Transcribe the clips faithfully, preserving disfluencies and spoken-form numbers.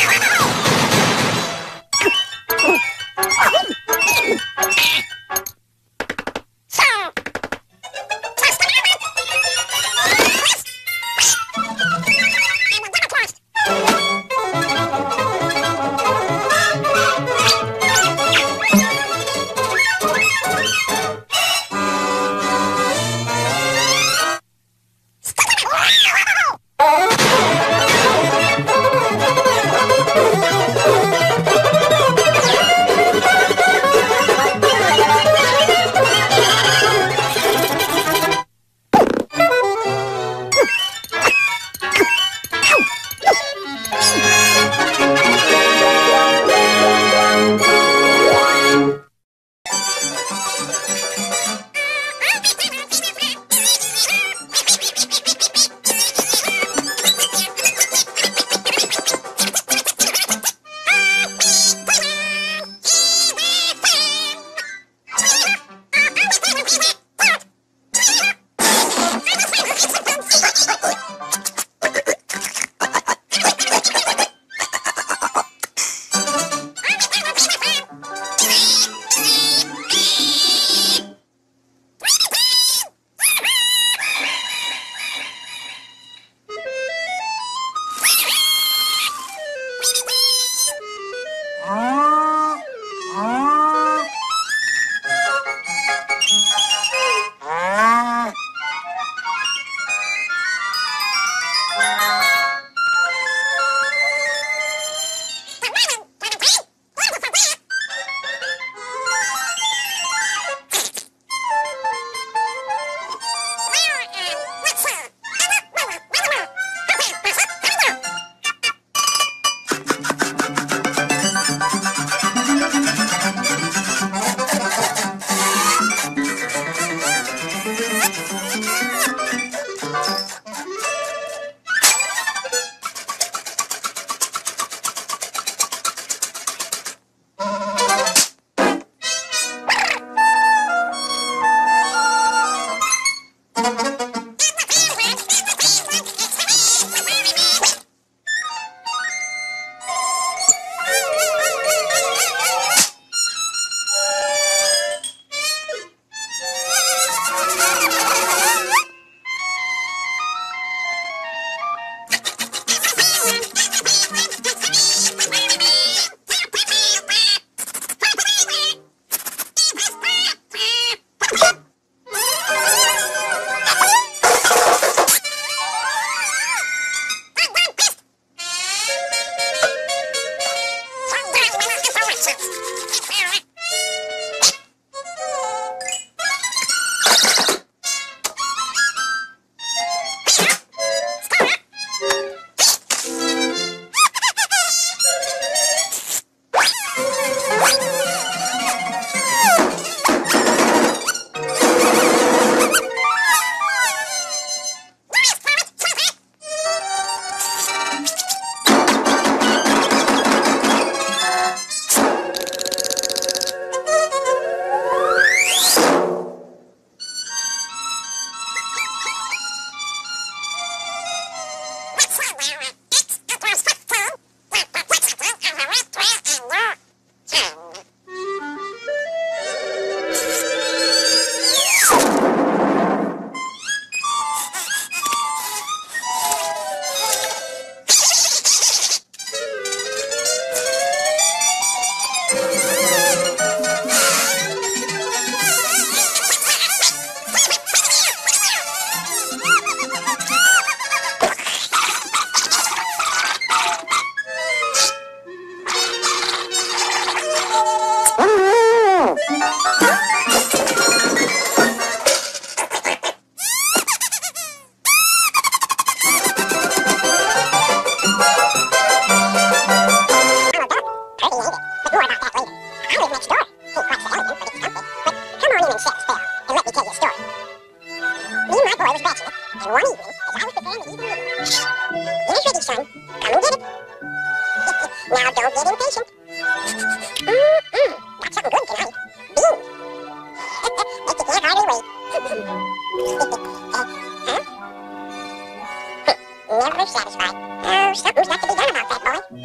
Never satisfied. Oh, something's got to be done about that, boy.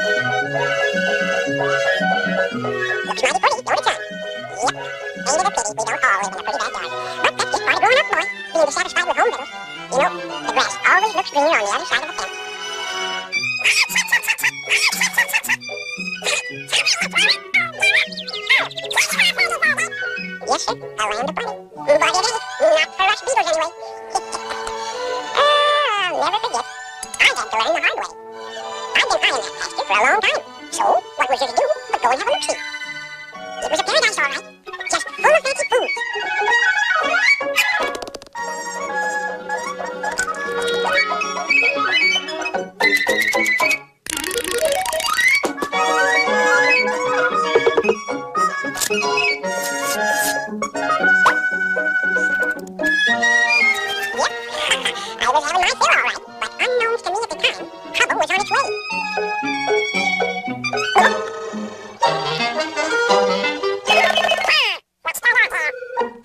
Looks mighty pretty, don't it, son? Yep. Ain't it a pity we don't all live in a pretty backyard? But that's just part of growing up, boy. Being dissatisfied with home videos. You know, the grass always looks greener on the other side of the fence. Yes, sir. A land of plenty. But it ain't. Not for us beetles, anyway. I'll never forget. I had to learn the hard way. I've been eyeing that pasture for a long time. So, what was there to do but go and have a look-see? It was a paradise, all right. Just full of fancy foods. I was having my fill, all right, but unknowns to me at the time, trouble was on its way. What's that out there?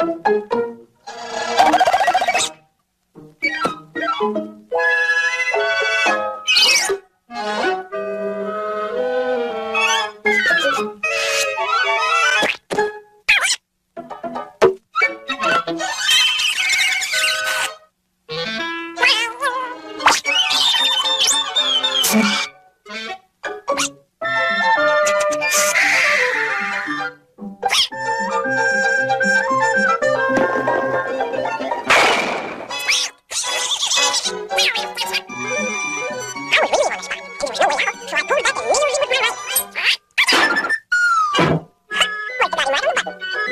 I was really on the spot, and there was no way out, so I pulled back immediately with my right. Like the guy right on the button.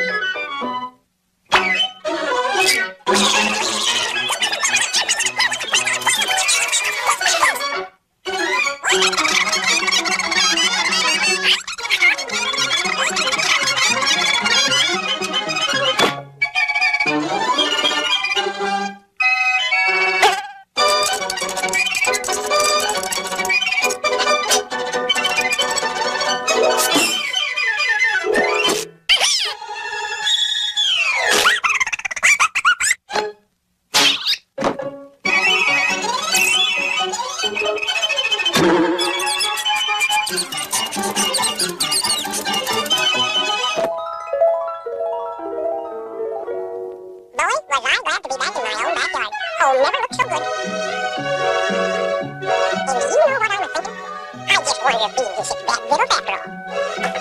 Boy, was I glad to be back in my own backyard. Home never looked so good. And do you know what I was thinking? I just wonder if beans is such bad victuals after all.